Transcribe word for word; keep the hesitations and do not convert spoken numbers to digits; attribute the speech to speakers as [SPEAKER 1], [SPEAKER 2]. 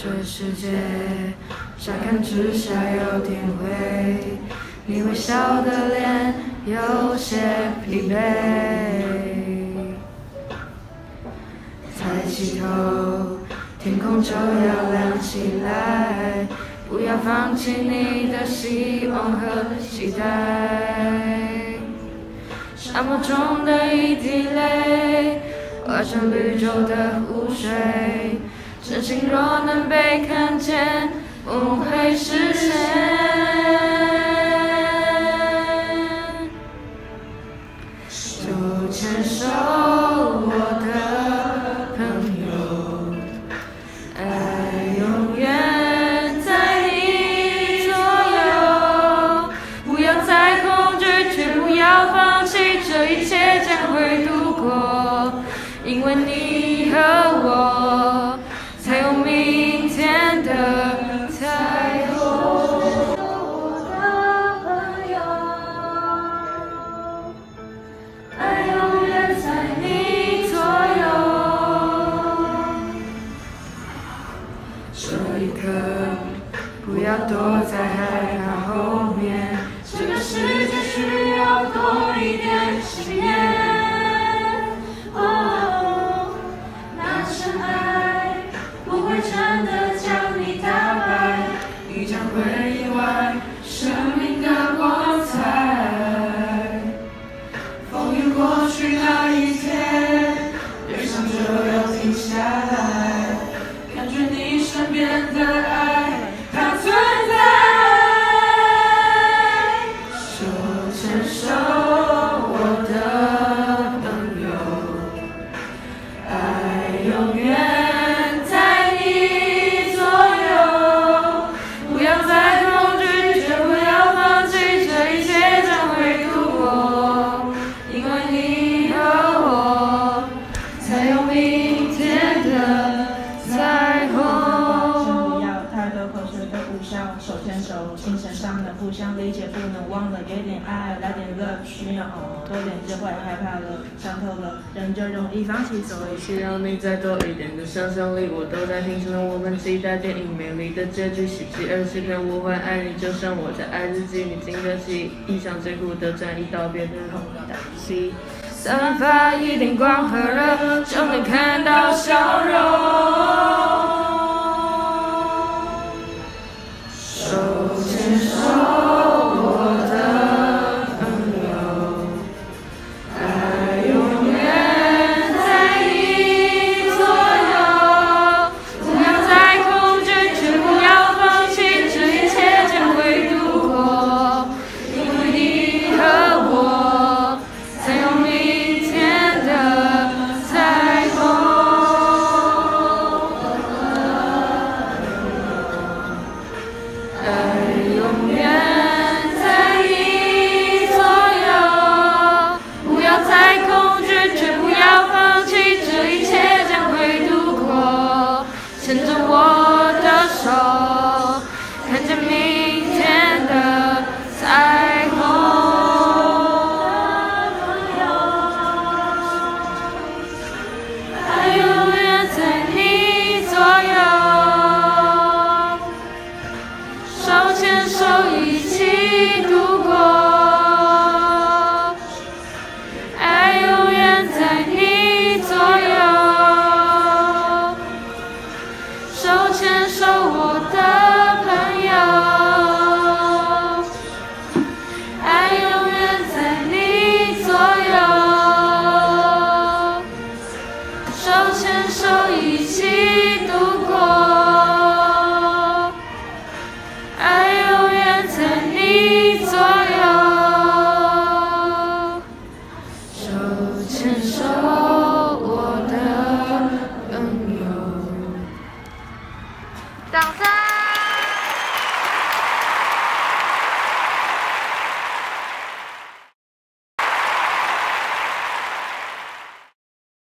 [SPEAKER 1] 这世界乍看之下有点灰，你微笑的脸有些疲惫。抬起头，天空就要亮起来，不要放弃你的希望和期待。沙漠中的一滴泪，化成绿洲的湖水。真心若能被看见，梦会实现。手牵手，我的朋友，爱永远在你左右。不要再恐惧，却不要放弃，这一切将会度过，因为你和我。才有明天的彩虹。我的朋友，爱永远在你左右。这一刻，不要躲在害怕后面，这个世界需要多一点信念。真的将你打败，你将会意外生命的光彩。风雨过去那一天，悲伤就要停下来，感觉你身边的爱，它存在。手牵手，我的朋友，爱永远。
[SPEAKER 2] 手牵手，精神上的互相理解，不能忘了给点爱，来点 love， 需要哦多点智慧，害怕了，伤透了，人就容易放弃，所以
[SPEAKER 1] 需要你再多一点的想象力，我都在听成我们期待电影美丽的结局，喜极而泣，可我会爱你，就像我在爱日记，你经得起一场最苦的战役，道别的空隙，散发一点光和热，就能看到笑容。手牵手，我的朋友，爱永远在你左右。不要再恐惧，却不要放弃，这一切将会度过，因为你和我才有明天的彩虹。爱永远在你左右，不要再恐惧，却不要放弃，这一切将会度过。牵着我的手，看见明天的彩虹。爱永远在你左右。手牵手一起度过，爱永远在你左右。手牵手，我的朋友，爱永远在你左右。手牵手一起。